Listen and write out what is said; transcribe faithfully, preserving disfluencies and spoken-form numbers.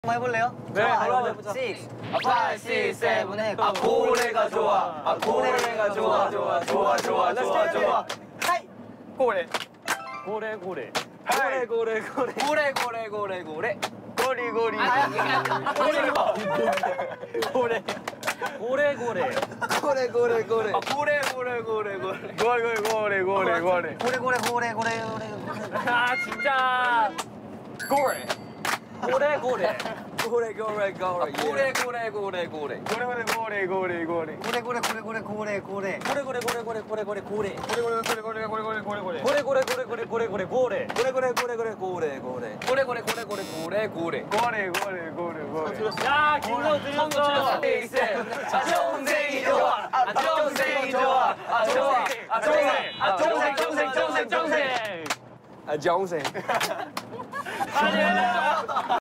한번 해볼래요? 네, 한번 해보자. six, five, six, seven, eight. 아 고래가 좋아. 아 고래가 좋아. 좋아 좋아 좋아 좋아 좋아. 하이. 고래. 고래 고래. 고래 고래 고래. 고래 고래 고래 고래. 고리 고리. 고래가. 고래. 고래 고래. 고래 고래 고래. 아 고래 고래 고래 고래. 고래 고래 고래 고래. 고래 고래 고래 고래 고래. 아 진짜. 고래. 고래 고래. 고래 고래 고래. 고래 고래 고래 고래. 고래 고래 고래 고래 고래. 고래 고래 고래 고래 고래 고래. 고래 고래 고래 고래 고래 고래 고래. 고래 고래 고래 고래 고래 고래 고래 고래. 고래 고래 고래 고래 고래 고래 고래. 고래 고래 고래 고래 고래 고래. 고래 고래 고래 고래 고래 고래. 고래 고래 고래 고래. 야 김도 들렸어. 아 동생이 좋아. 아 동생이 좋아. 아 좋아. 아 동생. 아 동생 동생 동생 동생. 아 동생. 아니야.